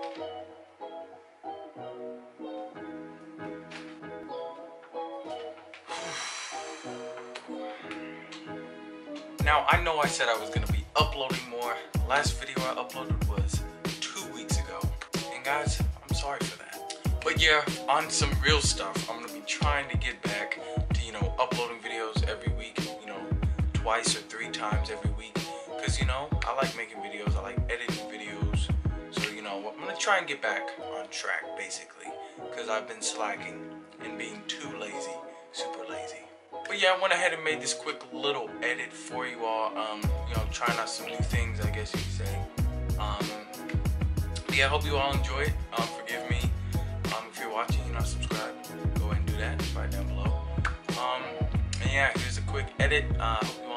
Now, I know I said I was going to be uploading more. Last video I uploaded was 2 weeks ago. And guys, I'm sorry for that. But yeah, on some real stuff, I'm going to be trying to get back to, uploading videos every week, twice or 3 times every week. Because, I like making videos, I like editing videos. So, I'm going to try and get back on track, basically. Because I've been slacking and being too lazy, super lazy. But yeah, I went ahead and made this quick little edit for you all. Trying out some new things, I guess you could say. Yeah, I hope you all enjoy it. Forgive me. If you're watching, you're not subscribed, go ahead and do that right down below. And yeah, here's a quick edit. Hope you